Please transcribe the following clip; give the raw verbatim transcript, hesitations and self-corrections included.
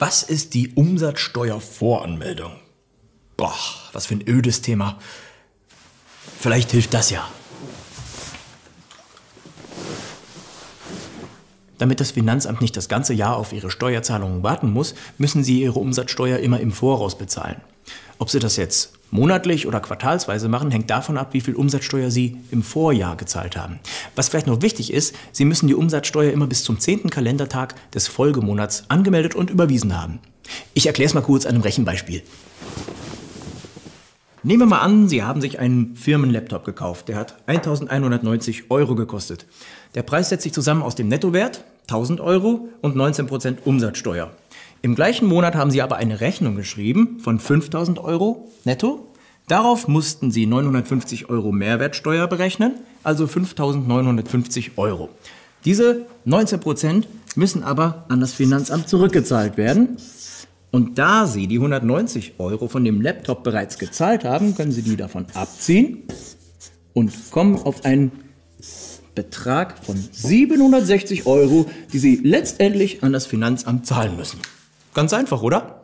Was ist die Umsatzsteuervoranmeldung? Boah, was für ein ödes Thema. Vielleicht hilft das ja. Damit das Finanzamt nicht das ganze Jahr auf Ihre Steuerzahlungen warten muss, müssen Sie Ihre Umsatzsteuer immer im Voraus bezahlen. Ob Sie das jetzt monatlich oder quartalsweise machen, hängt davon ab, wie viel Umsatzsteuer Sie im Vorjahr gezahlt haben. Was vielleicht noch wichtig ist, Sie müssen die Umsatzsteuer immer bis zum zehnten Kalendertag des Folgemonats angemeldet und überwiesen haben. Ich erkläre es mal kurz an einem Rechenbeispiel. Nehmen wir mal an, Sie haben sich einen Firmenlaptop gekauft. Der hat eintausendeinhundertneunzig Euro gekostet. Der Preis setzt sich zusammen aus dem Nettowert, tausend Euro, und neunzehn Prozent Umsatzsteuer. Im gleichen Monat haben Sie aber eine Rechnung geschrieben von fünftausend Euro netto. Darauf mussten Sie neunhundertfünfzig Euro Mehrwertsteuer berechnen, also fünftausendneunhundertfünfzig Euro. Diese neunzehn Prozent müssen aber an das Finanzamt zurückgezahlt werden. Und da Sie die hundertneunzig Euro von dem Laptop bereits gezahlt haben, können Sie die davon abziehen und kommen auf einen Betrag von siebenhundertsechzig Euro, die Sie letztendlich an das Finanzamt zahlen müssen. Ganz einfach, oder?